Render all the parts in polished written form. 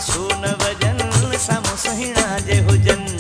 छू न वजन साम्हूं सुहिणा जे हुजनि।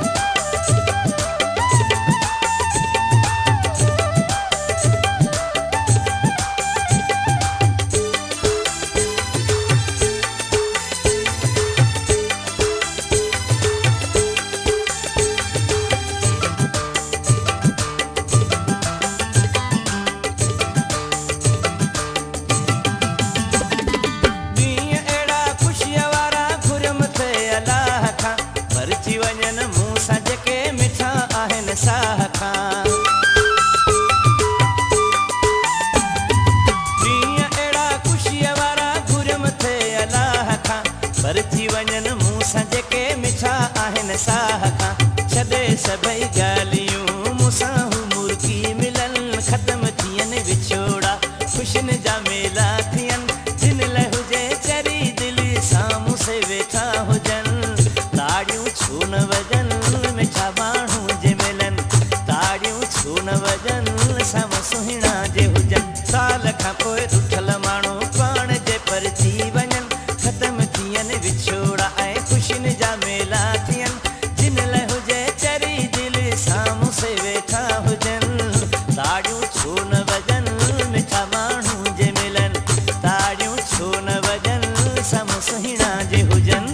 भरिजी वञनि मूं सां जेके मिठा आहिनि साह खां। छॾे सभई ॻाल्हियूं मूंसां हू मुर्गी मिलनि ख़तम थियनि विछोड़ा ख़ुशियुनि जा मेला थियनि जिन लाइ हुजे चरी दिलि साम्हूं से वेठा हुजनि। ताड़ियूं छू न वजनि मिठा माण्हू जे मिलनि ताड़ियूं छू न वजनि साम्हूं सुहिणा जे हुजनि। साल खां पोइ रुठल माण्हू पाण जे परिजी वञनि ख़तम थियनि विछोड़ा ऐं ख़ुशियुनि जा मेला थियनि जिन लाइ हुजे चरी दिलि साम्हूं से वेठा हुजनि। ताड़ियूं छू न वजनि मिठा माण्हू जे मिलनि ताड़ियूं छू न वजनि साम्हूं सुहिणा जे हुजनि।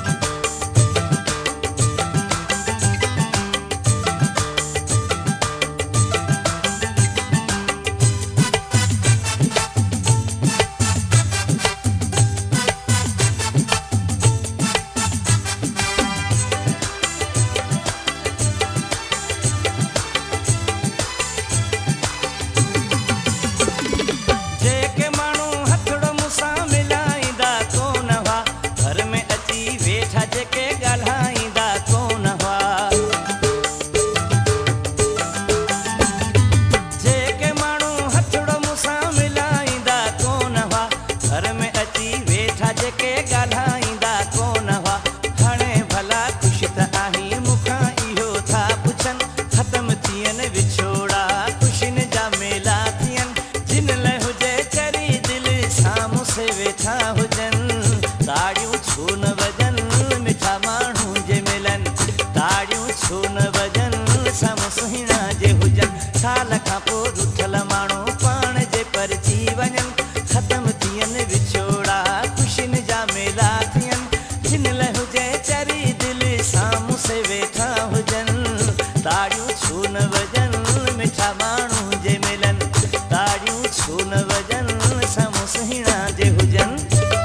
ताड़ियूं छू न वजनि मिठा माण्हू जे मिलनि ताड़ियूं छू न वजनि साम्हूं सुहिणा जे हुजनि। साल खां पोइ रुठल माण्हू पाण जे परिजी वञनि ख़तम थियनि विछोड़ा ख़ुशियुनि जा मेला थियनि जिन लाइ हुजे चरी दिलि साम्हूं से वेठा हुजनि। ताड़ियूं छू न वजनि मिठा माण्हू जे मिलनि ताड़ियूं छू न वजनि साम्हूं सुहिणा जे हुजनि।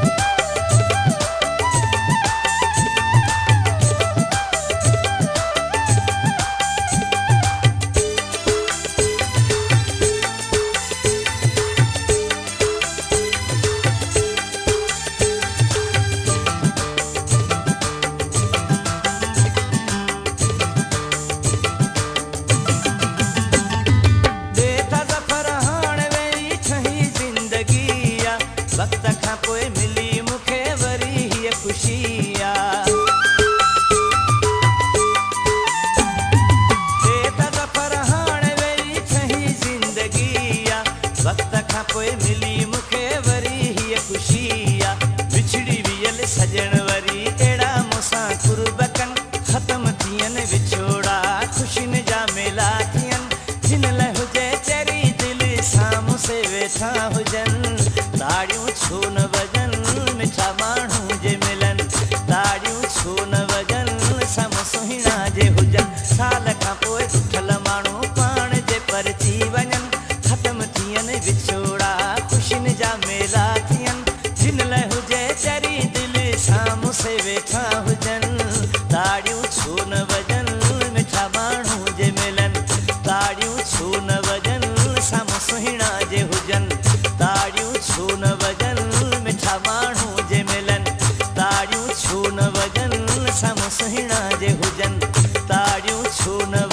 वक़्त खां पोइ मिली मूंखे वरी हीअ ख़ुशी आहे त ज़फ़र हाणे वेई ठही ज़िंदगी आहे। वक़्त खां पोइ मिली मूंखे वरी हीअ ख़ुशी आहे। विछड़ी वियल सजण वरी अहिड़ा मूंसां कुर्ब कनि ख़तम थियनि विछोड़ा ख़ुशियुनि जा मेला थियनि जिन लाइ हुजे चरी दिलि साम्हूं से वेठा हुजनि। ताड़ियूं छू न वजनि मिठा माण्हू जे मिलनि ताड़ियूं छू न वजनि साम्हूं सुहिणा जे हुजनि। साल खां पोइ रुठल माण्हू पाण जे परिजी वञनि ख़तम थियनि विछोड़ा ख़ुशियुनि जा मेला थियनि जिन लाइ हुजे चरी दिलि साम्हूं से वेठा हुजनि। ताड़ियूं छू न वजनि मिठा माण्हू जे मिलनि ताड़ियूं छू न वजनि साम्हूं सुहिणा जे हुजनि। ताड़ियूं छू न वजनि मिठा माण्हू जे मिलनि ताड़ियूं छू न वजनि साम्हूं सुहिणा जे हुजनि। ताड़ियूं छू न